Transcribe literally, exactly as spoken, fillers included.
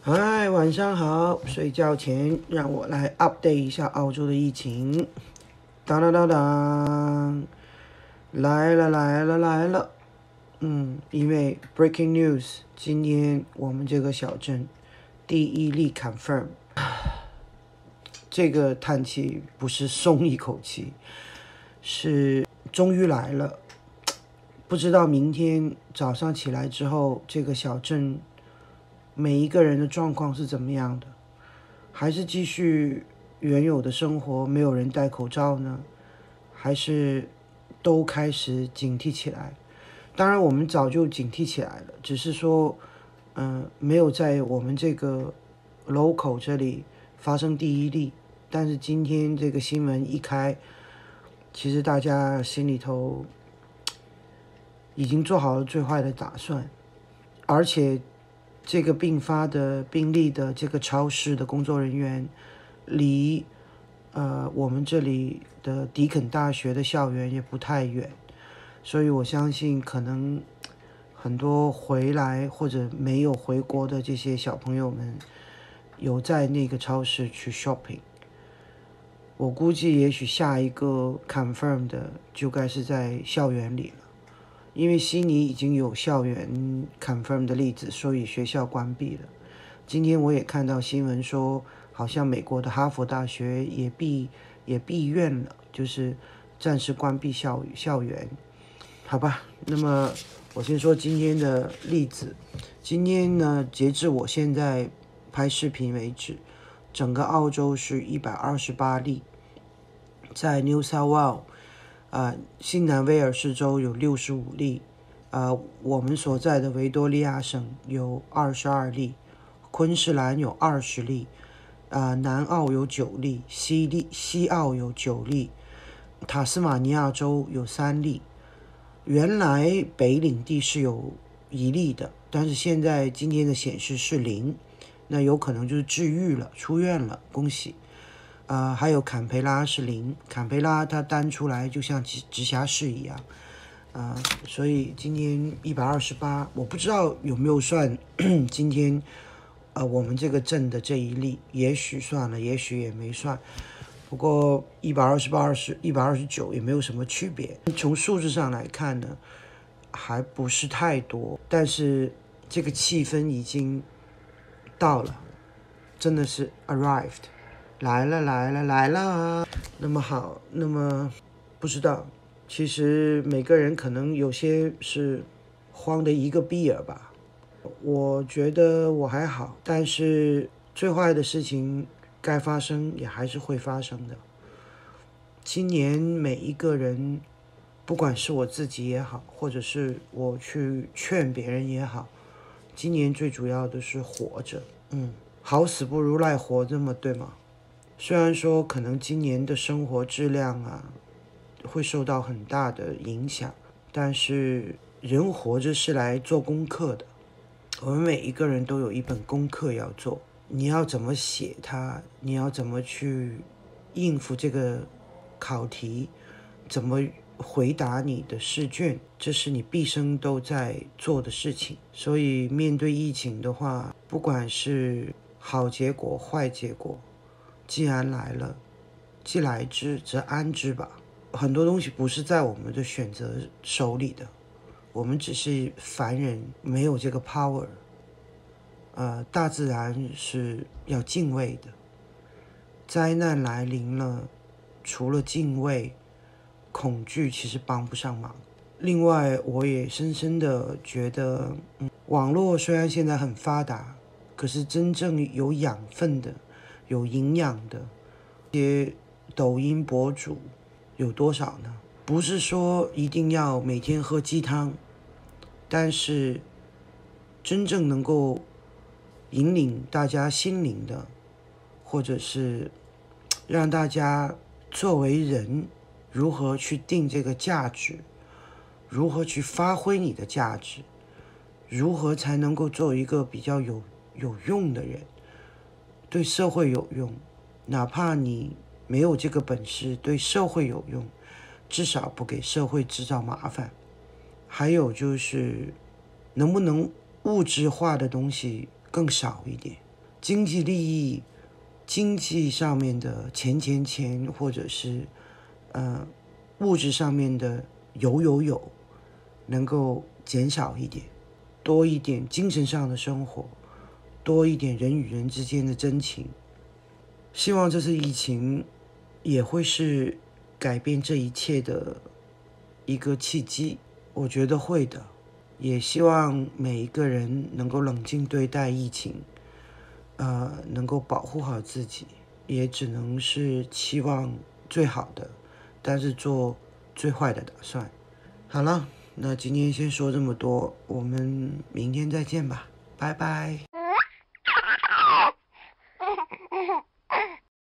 嗨，晚上好。睡觉前让我来 update 一下澳洲的疫情。当当当当，来了来了来了。嗯，因为 breaking news，今天我们这个小镇第一例 confirm， 这个叹气不是松一口气，是终于来了。不知道明天早上起来之后，这个小镇每一个人的状况是怎么样的？还是继续原有的生活，没有人戴口罩呢？还是都开始警惕起来？当然，我们早就警惕起来了，只是说，嗯、呃，没有在我们这个 local 这里发生第一例。但是今天这个新闻一开，其实大家心里头已经做好了最坏的打算，而且这个并发的病例的这个超市的工作人员，离呃我们这里的迪肯大学的校园也不太远，所以我相信可能很多回来或者没有回国的这些小朋友们，有在那个超市去 shopping。我估计也许下一个 confirm 的就该是在校园里了。因为悉尼已经有校园 confirm 的例子，所以学校关闭了。今天我也看到新闻说，好像美国的哈佛大学也闭也闭院了，就是暂时关闭校校园。好吧，那么我先说今天的例子。今天呢，截至我现在拍视频为止，整个澳洲是一百二十八例，在 New South Wales。啊，新南威尔士州有六十五例，啊，我们所在的维多利亚省有二十二例，昆士兰有二十例，啊，南澳有九例，西利西澳有九例，塔斯马尼亚州有三例。原来北领地是有一例的，但是现在今天的显示是零，那有可能就是治愈了，出院了，恭喜。呃，还有坎培拉是零，坎培拉它单出来就像直辖市一样，啊、呃，所以今天一百二十八，我不知道有没有算今天，呃，我们这个镇的这一例，也许算了，也许也没算，不过一百二十八、二十、一百二十九也没有什么区别。从数字上来看呢，还不是太多，但是这个气氛已经到了，真的是 arrived。来了来了来了，那么好，那么不知道，其实每个人可能有些是慌的一个逼儿吧。我觉得我还好，但是最坏的事情该发生也还是会发生的。今年每一个人，不管是我自己也好，或者是我去劝别人也好，今年最主要的是活着，嗯，好死不如赖活着嘛，对吗？虽然说可能今年的生活质量啊会受到很大的影响，但是人活着是来做功课的，我们每一个人都有一本功课要做，你要怎么写它，你要怎么去应付这个考题，怎么回答你的试卷，这是你毕生都在做的事情。所以面对疫情的话，不管是好结果坏结果，既然来了，既来之则安之吧。很多东西不是在我们的选择手里的，我们只是凡人，没有这个 power。呃，大自然是要敬畏的。灾难来临了，除了敬畏，恐惧其实帮不上忙。另外，我也深深的觉得，嗯，网络虽然现在很发达，可是真正有养分的，有营养的这些抖音博主有多少呢？不是说一定要每天喝鸡汤，但是真正能够引领大家心灵的，或者是让大家作为人如何去定这个价值，如何去发挥你的价值，如何才能够做一个比较有有用的人，对社会有用，哪怕你没有这个本事，对社会有用，至少不给社会制造麻烦。还有就是能不能物质化的东西更少一点， 经济利益、经济上面的钱钱钱，或者是呃物质上面的有有有，能够减少一点，多一点精神上的生活，多一点人与人之间的真情。希望这次疫情也会是改变这一切的一个契机，我觉得会的。也希望每一个人能够冷静对待疫情，呃，能够保护好自己，也只能是期望最好的，但是做最坏的打算。好了，那今天先说这么多，我们明天再见吧，拜拜。